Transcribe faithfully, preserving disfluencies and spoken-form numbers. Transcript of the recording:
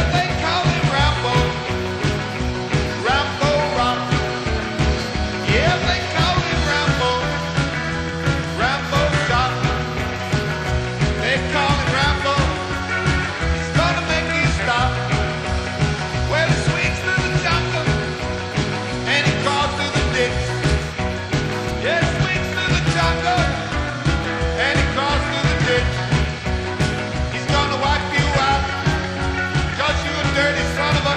they call him Rambo, Rambo Rock. Yeah, they call him Rambo, Rambo Shot. They call him Rambo, he's gonna make you stop. Well, he swings through the jungle and he crawls through the ditch. Yeah, he swings through the jungle and he crawls through the ditch. He's gonna wipe you out, 'cause you a dirty son of a